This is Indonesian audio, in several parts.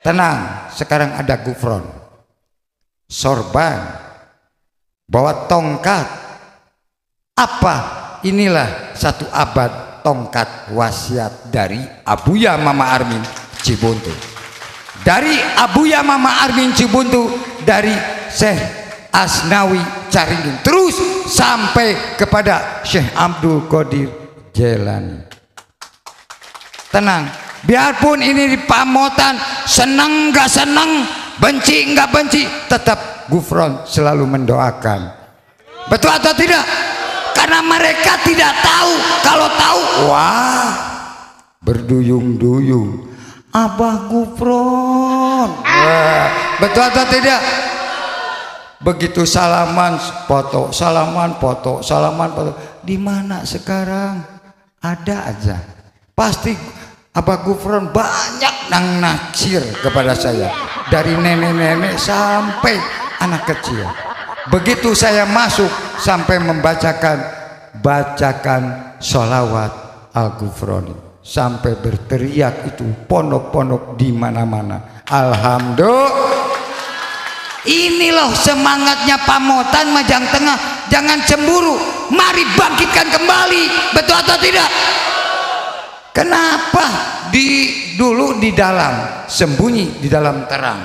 Tenang, sekarang ada Gufron, sorban, bawa tongkat. Apa? Inilah satu abad tongkat wasiat dari Abuya Mama Armin Cibuntu. Dari Abuya Mama Armin Cibuntu, dari Syekh Asnawi Caringin, terus sampai kepada Syekh Abdul Qadir Jailani. Tenang, biarpun ini di pamotan, senang nggak senang, benci nggak benci, tetap Gufron selalu mendoakan. Betul atau tidak? Karena mereka tidak tahu. Kalau tahu, wah, berduyung-duyung, Abah Gufron. Betul atau tidak? Begitu salaman foto, salaman foto, salaman foto. Di mana sekarang? Ada aja. Pasti Abah Gufron banyak nang naksir kepada saya, dari nenek-nenek sampai anak kecil. Begitu saya masuk sampai bacakan sholawat Al-Gufroni, sampai berteriak itu pondok-pondok di mana-mana. Alhamdulillah. Ini loh semangatnya pamotan Majang Tengah. Jangan cemburu, mari bangkitkan kembali. Betul atau tidak? Kenapa dulu di dalam, sembunyi di dalam terang,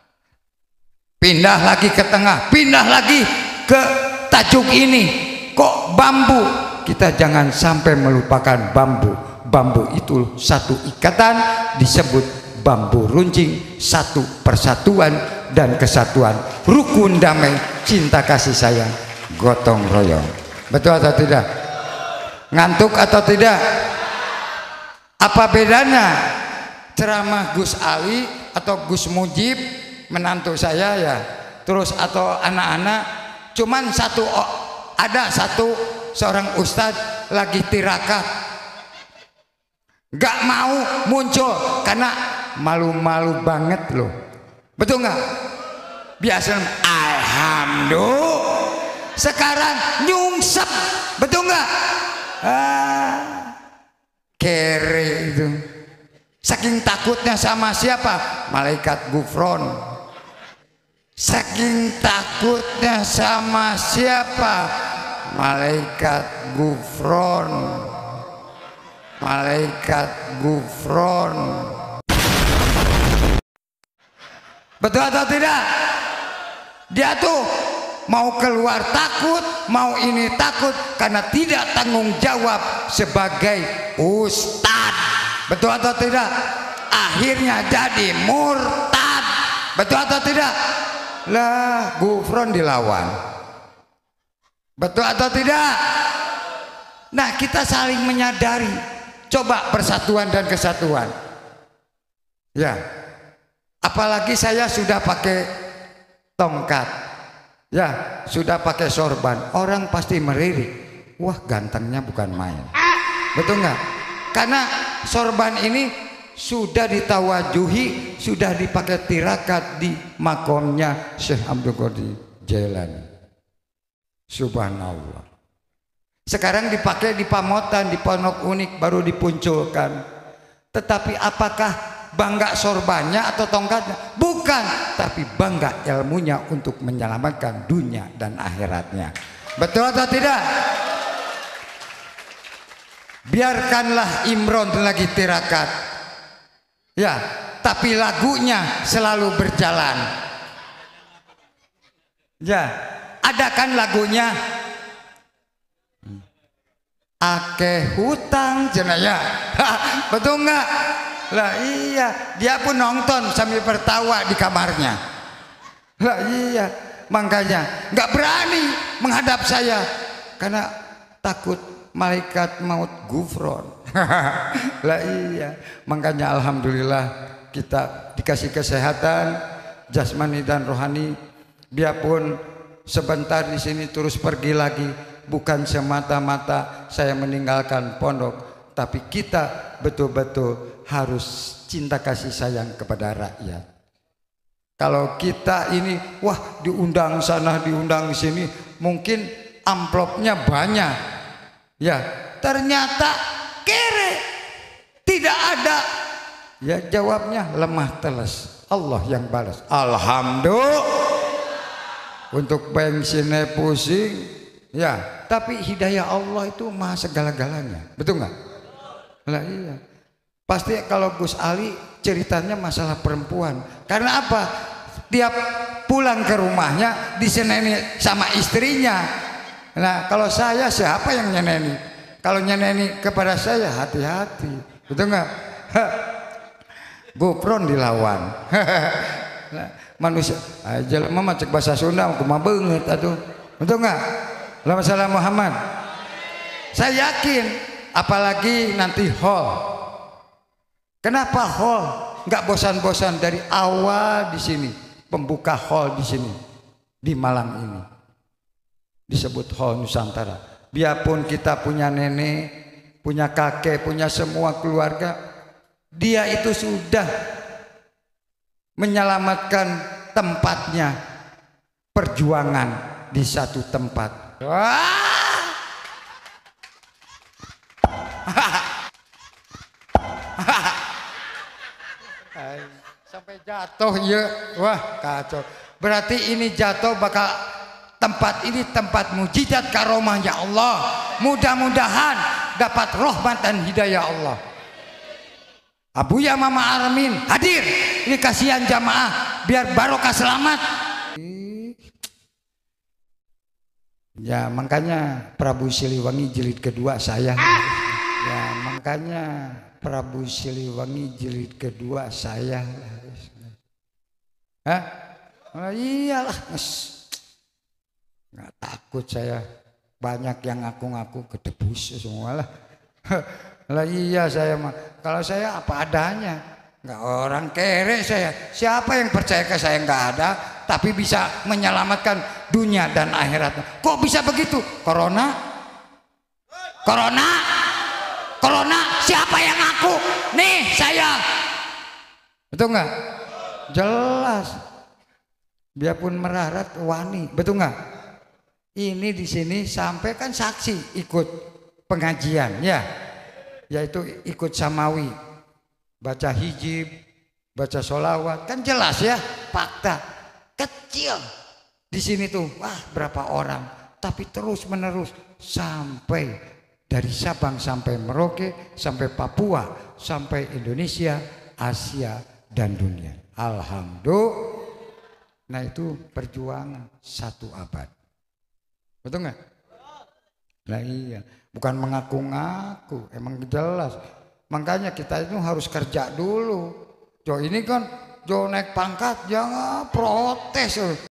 pindah lagi ke tengah, pindah lagi ke tajuk ini, kok bambu? Kita jangan sampai melupakan bambu. Bambu itu satu ikatan, disebut bambu runcing, satu persatuan dan kesatuan, rukun damai, cinta kasih sayang, gotong royong. Betul atau tidak? Ngantuk atau tidak? Apa bedanya ceramah Gus Ali atau Gus Mujib, menantu saya ya, terus atau anak-anak, cuman ada seorang ustadz lagi tirakat, gak mau muncul karena malu-malu banget loh. Betul nggak? Biasanya alhamdulillah, sekarang nyungsep. Betul nggak? Kere itu, saking takutnya sama siapa? Malaikat Gufron. Saking takutnya sama siapa? Malaikat Gufron. Malaikat Gufron. Betul atau tidak? Dia tuh mau keluar takut, mau ini takut, karena tidak tanggung jawab sebagai ustad. Betul atau tidak? Akhirnya jadi murtad. Betul atau tidak? Lah, Gufron dilawan. Betul atau tidak? Nah, kita saling menyadari. Coba persatuan dan kesatuan. Ya, apalagi saya sudah pakai tongkat, ya, sudah pakai sorban, orang pasti melirik. Wah, gantengnya bukan main. Betul nggak? Karena sorban ini sudah ditawajuhi, sudah dipakai tirakat di makomnya Syekh Abdul Qadir Jailani. Subhanallah. Sekarang dipakai di pamotan, di pondok unik baru dipunculkan. Tetapi apakah bangga sorbannya atau tongkatnya? Bukan, tapi bangga ilmunya untuk menyelamatkan dunia dan akhiratnya. Betul atau tidak? Biarkanlah Imron lagi tirakat, ya, tapi lagunya selalu berjalan. Ya, ada kan lagunya, akeh hutang jenaya. Betul nggak? Lah iya, dia pun nonton sambil tertawa di kamarnya. Lah iya, makanya nggak berani menghadap saya karena takut malaikat maut Gufron. Lah iya, makanya alhamdulillah kita dikasih kesehatan jasmani dan rohani. Biarpun sebentar di sini terus pergi lagi, bukan semata-mata saya meninggalkan pondok, tapi kita betul-betul harus cinta kasih sayang kepada rakyat. Kalau kita ini, wah, diundang sana, diundang sini, mungkin amplopnya banyak, ya, ternyata kere, tidak ada, ya, jawabnya lemah teles. Allah yang balas. Alhamdulillah. Untuk bensinnya pusing, ya. Tapi hidayah Allah itu maha segala-galanya, betul nggak? Lah iya. Pasti kalau Gus Ali ceritanya masalah perempuan. Karena apa? Tiap pulang ke rumahnya diseneni sama istrinya. Nah kalau saya siapa yang nyeneni? Kalau nyeneni kepada saya hati-hati, betul nggak? Gopron dilawan. Nah, manusia aja mama cek bahasa Sunda kumaha beungeut atuh. Betul enggak? Lah masalah Muhammad. Saya yakin apalagi nanti hall. Kenapa hall? Enggak bosan-bosan dari awal di sini. Pembuka hall di sini di Malang ini. Disebut Hall Nusantara. Biarpun kita punya nenek, punya kakek, punya semua keluarga, dia itu sudah menyelamatkan tempatnya perjuangan di satu tempat. Sampai jatuh ya, wah kacau. Berarti ini jatuh bakal tempat ini tempat mujizat karomahnya Allah. Mudah-mudahan dapat rahmat dan hidayah Allah. Abuya Mama Armin hadir. Ini kasihan jamaah biar barokah selamat. Ya makanya Prabu Siliwangi jilid kedua saya. Ya makanya Prabu Siliwangi jilid kedua saya. Hah? Oh, iyalah. Nggak takut saya. Banyak yang ngaku-ngaku kedebus semua lah. Lah iya saya mah. Kalau saya apa adanya. Nggak orang kere saya. Siapa yang percaya ke saya nggak ada, tapi bisa menyelamatkan dunia dan akhirat. Kok bisa begitu? Corona? Corona? Corona? Siapa yang ngaku? Nih saya. Betul nggak? Jelas. Biarpun merarat wani, betul nggak? Ini di sini sampai kan saksi ikut pengajian, ya, yaitu ikut samawi, baca hijib, baca sholawat, kan jelas ya, fakta. Kecil di sini tuh, wah berapa orang, tapi terus menerus sampai dari Sabang sampai Merauke, sampai Papua, sampai Indonesia, Asia dan dunia. Alhamdulillah. Nah itu perjuangan 1 abad. Betul nggak? Nah iya, bukan mengaku-ngaku, emang jelas. Makanya kita itu harus kerja dulu. Jo ini kan, jo naik pangkat jangan protes.